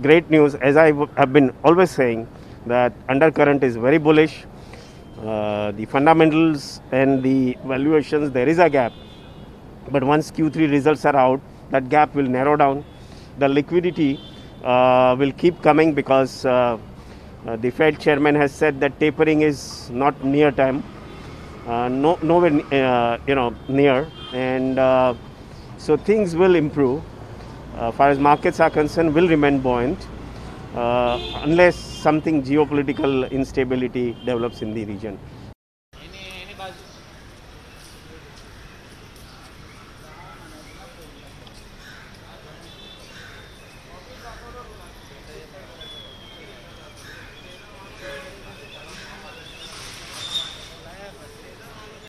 great news. As I have been always saying, that undercurrent is very bullish. The fundamentals and the valuations, there is a gap. But once Q3 results are out, that gap will narrow down. The liquidity will keep coming because the Fed chairman has said that tapering is not near time, nowhere near, and so things will improve. Far as markets are concerned, will remain buoyant unless something geopolitical instability develops in the region.